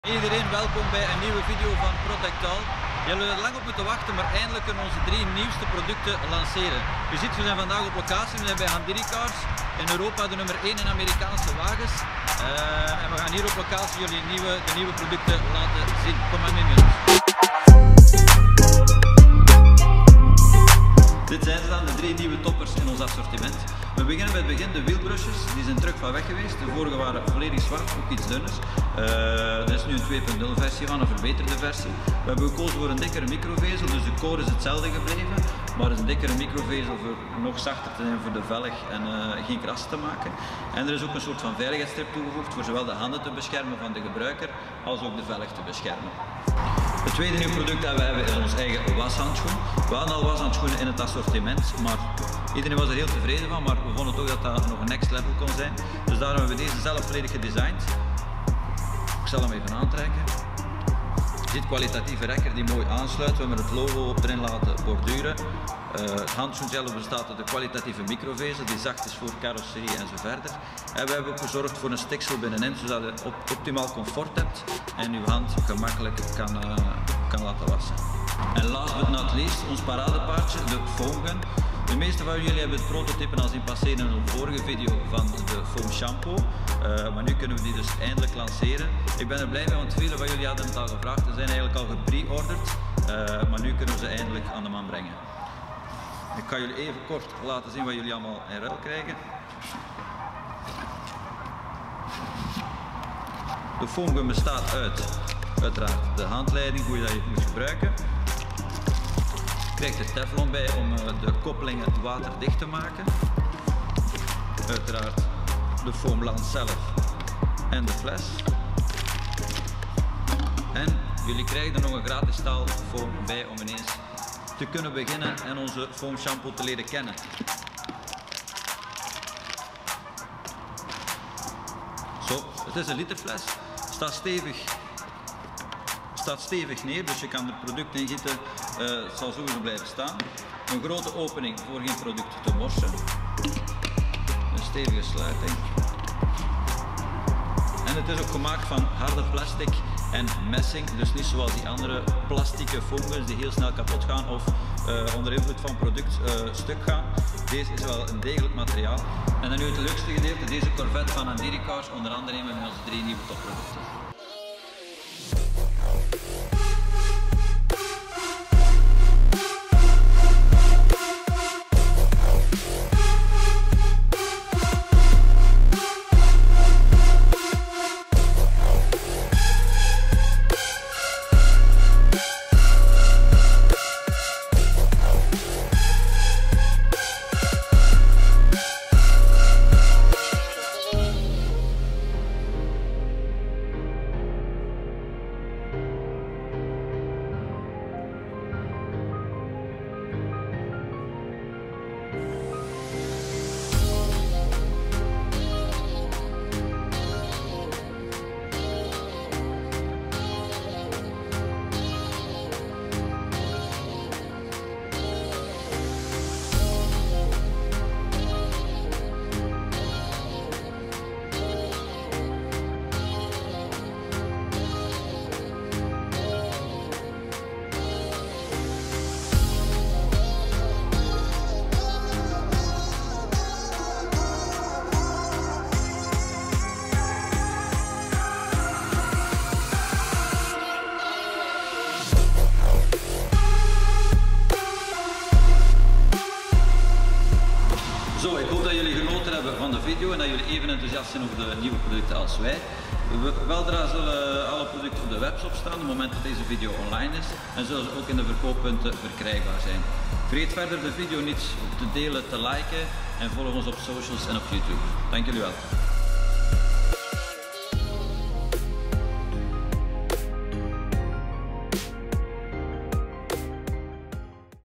Iedereen welkom bij een nieuwe video van Protectal. Jullie hebben er lang op moeten wachten, maar eindelijk kunnen onze 3 nieuwste producten lanceren. Je ziet, we zijn vandaag op locatie, we zijn bij Handiri Cars. In Europa de nummer 1 in Amerikaanse wagens. En we gaan hier op locatie jullie de nieuwe producten laten zien. Kom maar mee met ons. Dit zijn ze dan, de 3 nieuwe toppers in ons assortiment. We beginnen bij het begin, de wielbrushes, die zijn terug van weg geweest. De vorige waren volledig zwart, ook iets dunner. Er is nu een 2.0 versie van, een verbeterde versie. We hebben gekozen voor een dikkere microvezel, dus de core is hetzelfde gebleven. Maar het is een dikkere microvezel voor nog zachter te zijn voor de velg en geen kras te maken. En er is ook een soort van veiligheidsstrip toegevoegd voor zowel de handen te beschermen van de gebruiker, als ook de velg te beschermen. Het tweede nieuw product dat we hebben is ons eigen washandschoen. We hadden al washandschoenen in het assortiment, maar iedereen was er heel tevreden van, maar we vonden ook dat dat nog een next level kon zijn. Dus daarom hebben we deze zelf volledig gedesigned. Ik zal hem even aantrekken. Je ziet kwalitatieve rekker die mooi aansluit. We hebben het logo erin laten borduren. Het handschoen zelf bestaat uit de kwalitatieve microvezel die zacht is voor carrosserie en zo verder. En we hebben ook gezorgd voor een stiksel binnenin, zodat je optimaal comfort hebt en uw hand gemakkelijk kan laten wassen. En last but not least, ons paradepaardje, de foam gun. De meeste van jullie hebben het prototype al zien passeren in een vorige video van de foam shampoo. Maar nu kunnen we die dus eindelijk lanceren. Ik ben er blij mee, want velen van jullie hadden het al gevraagd. Ze zijn eigenlijk al gepre-orderd, maar nu kunnen we ze eindelijk aan de man brengen. Ik ga jullie even kort laten zien wat jullie allemaal in ruil krijgen. De foam gun bestaat uit uiteraard de handleiding, hoe je dat moet gebruiken. Je krijgt er teflon bij om de koppelingen waterdicht te maken. Uiteraard de foamlans zelf en de fles. En jullie krijgen er nog een gratis staal foam bij om ineens te kunnen beginnen en onze foam shampoo te leren kennen. Zo, het is een literfles, staat stevig neer, dus je kan er product in gieten, het zal sowieso blijven staan. Een grote opening voor geen product te morsen. Een stevige sluiting. En het is ook gemaakt van harde plastic en messing, dus niet zoals die andere plastieke foamguns die heel snel kapot gaan of onder invloed van product stuk gaan. Deze is wel een degelijk materiaal. En dan nu het leukste gedeelte, deze Corvette van Handiri Cars, onder andere met onze 3 nieuwe topproducten. Zo, ik hoop dat jullie genoten hebben van de video en dat jullie even enthousiast zijn over de nieuwe producten als wij. Weldra zullen alle producten op de webshop staan op het moment dat deze video online is en zullen ze ook in de verkooppunten verkrijgbaar zijn. Vergeet verder de video niet te delen, te liken en volg ons op socials en op YouTube. Dank jullie wel.